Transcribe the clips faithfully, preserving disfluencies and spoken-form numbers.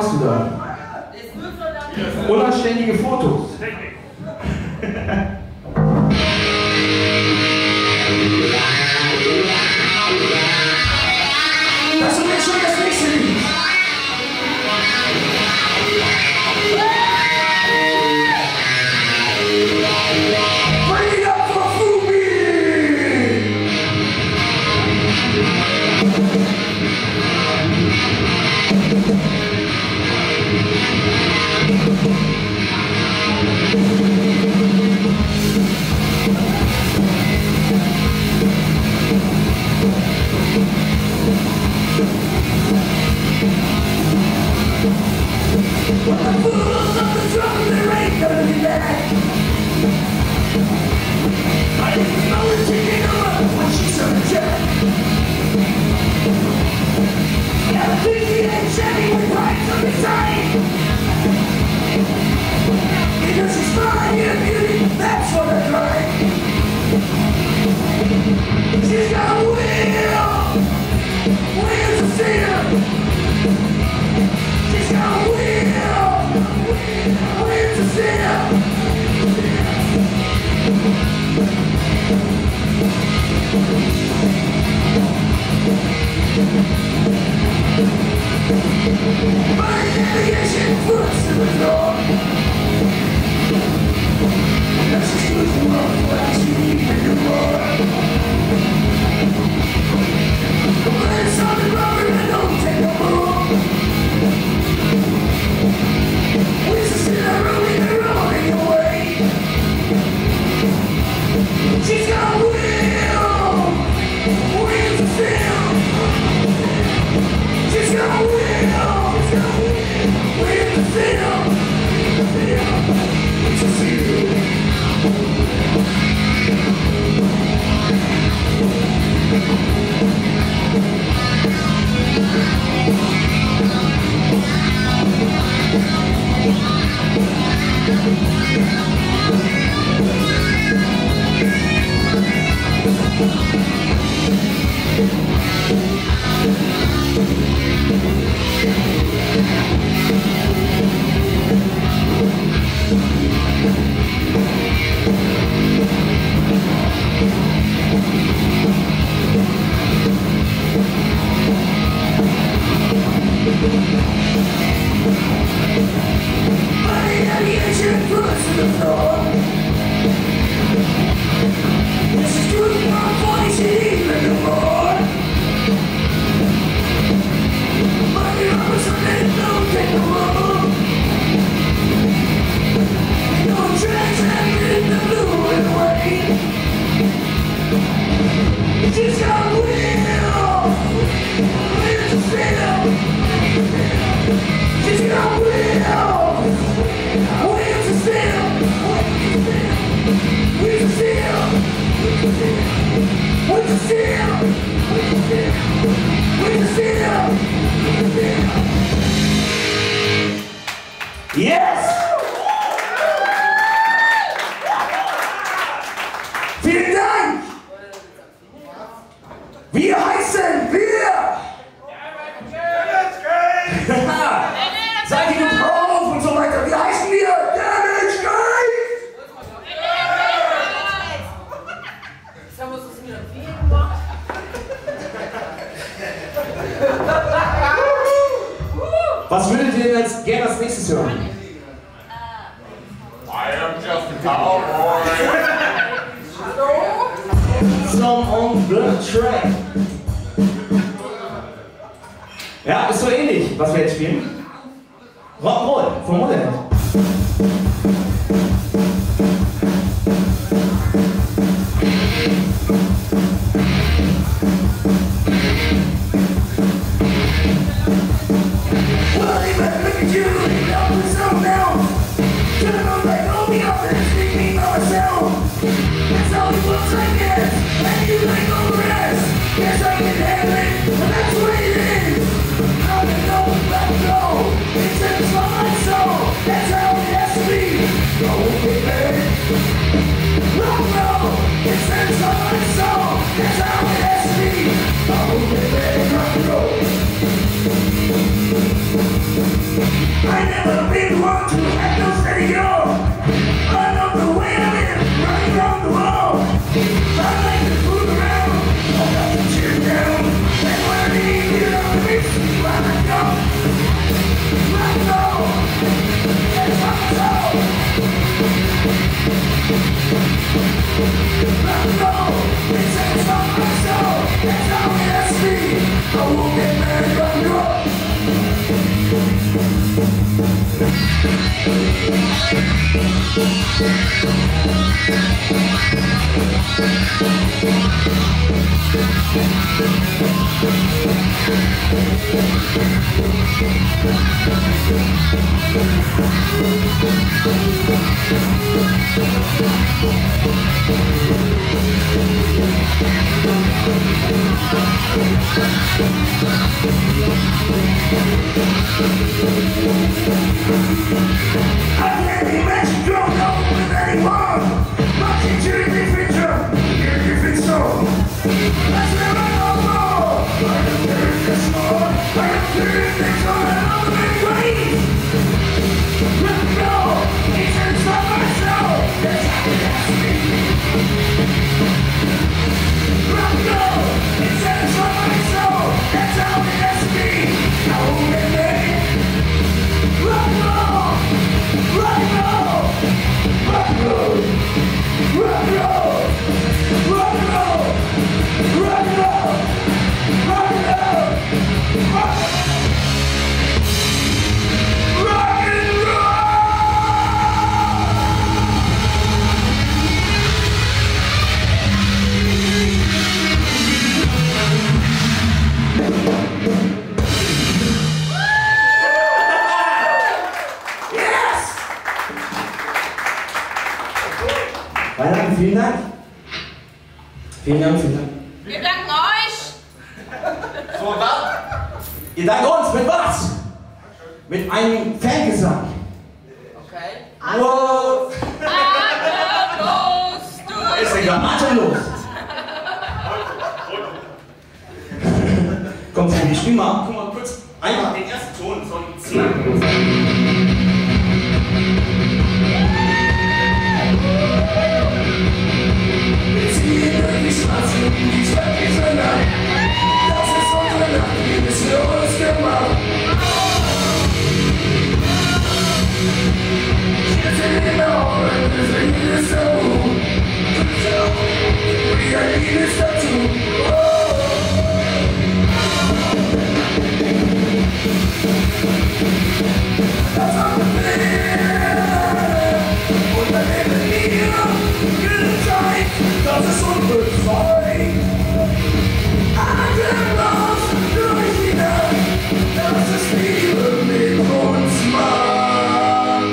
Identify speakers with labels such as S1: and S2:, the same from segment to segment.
S1: machst du da? Unanständige Fotos. Das ist jetzt schon das nächste Lied. Bring it up for Fubi! When the fools of the trouble, there ain't gonna be back. I didn't know it taking over when she started to jack. Got a fifty-eight Chevy with pipes on the side. Because she's fine and beauty, that's what I like. She's got a wheel, wheels of steel. She's got a wheel, wheels of steel. My navigation puts to the floor. Now she's losing more like she needed more. When it's on the rubber and don't take no more. We just sit around in her rolling away. She's got a wheel, wheels of steel. She's got a wheel, wheels of steel. It's a seal. Yes! Vielen Dank! Wir heißen wir! Seid ihr drauf und so weiter? Wie heißen wir? Damage Guys!
S2: Jetzt haben wir uns das wieder viel gemacht.
S1: Was würdet ihr denn jetzt gerne als nächstes hören?
S3: I am just a cowboy.
S1: Song on the track. Ja, ist so ähnlich, was wir jetzt spielen. Rock'n'Roll von Motorhead.
S4: Yes, I can handle it, but that's what it is. I don't know, let go. It's in my soul, that's how it has to be. Go with it, baby. I never been one to have no steady go. I know the way I live, running around the world. I like to fool around, I got to chill down. And when I leave, you know the reason why I go. I go, that's my soul. I go, it satisfies my soul. That's how it has to be. I won't get mad if I go. I can't imagine growing up with anyone. Watching to a different drum, hear a different song. That's where I know more. I am doing this more. I am doing this all in all the many ways. Let me go, it's inside my soul. That's how it has to be. Let me go, it's inside my soul. That's how it has to be. I won't get made. Let me go. Rock and roll! Rock and roll! Rock and roll! Rock and roll! Rock and roll! Rock and roll! Rock and roll! Yes!
S1: Weihnachten, vielen Dank. Vielen Dank, vielen Dank.
S2: Wir danken euch.
S3: So, was?
S1: Ihr dankt uns mit was? Mit einem Fangesang.
S2: Okay.
S1: Wow.
S2: Atemlos durch.
S1: Ist egal, atemlos. Komm, Fanny, spiel mal. Guck mal kurz. Einmal den ersten Ton, so ein C. Das ist unbefreit. Atemlos durch die Nacht, das ist Liebe mit uns macht.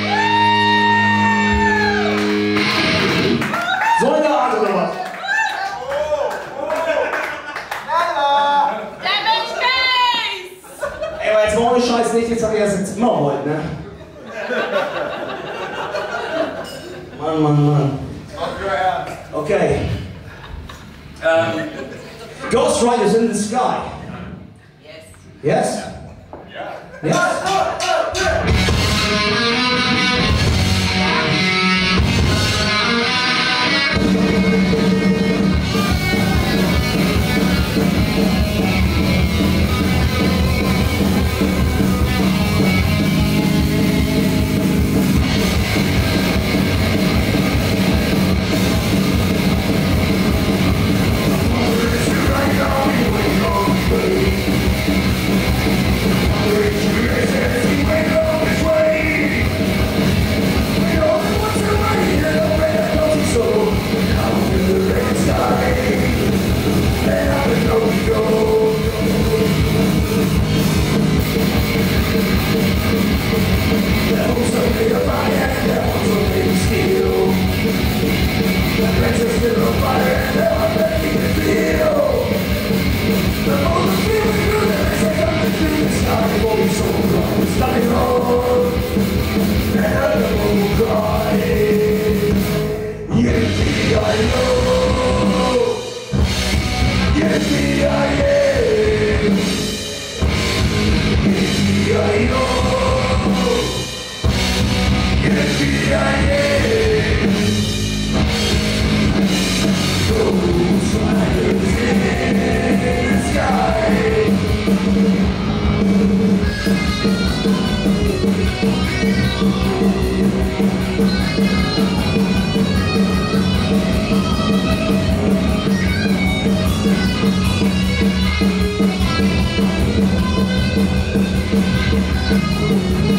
S1: So in der Art oder was?
S2: Damage Face!
S1: Ey, aber jetzt mal ohne Scheiß nicht, jetzt hab ich erst ins Zimmer heute, ne? Mann, Mann, Mann. Okay. Um, Ghost Riders in the Sky.
S2: Yes.
S1: Yes?
S3: Yeah.
S1: Yes?
S4: We're
S1: We'll be right back.